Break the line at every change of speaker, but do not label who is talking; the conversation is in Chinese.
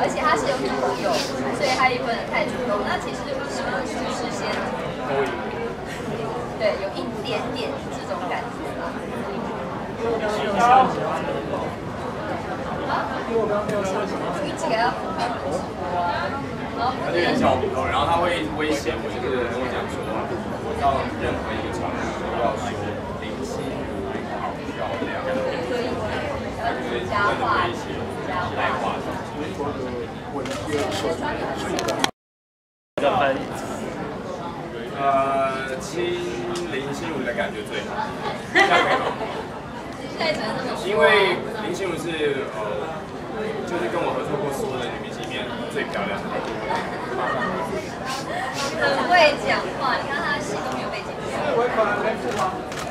而且它是有女朋友，所以他也不能太主动。那其实是不是事先对，有一点点这种感觉吧。一起啊！
他就很小朋友，然后他会威胁我，就是跟我讲说，我到任何一个场合都要说林心如好漂亮，就是加话一些来话的。亲林心如的感觉最好，这样可以吗？因为林心如是就是跟我合作过所有的女明星里面最漂亮的。
很会讲话，你看他的戏都没有被剪掉。